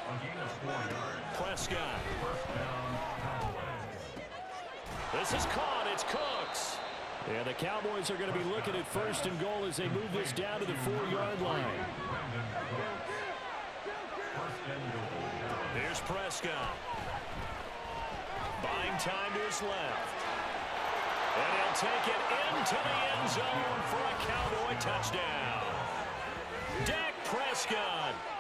Prescott. This is caught. It's Cooks. And the Cowboys are going to be looking at 1st and goal as they move this down to the 4-yard line. Here's Prescott. Buying time to his left. And he'll take it into the end zone for a Cowboy touchdown. Dak Prescott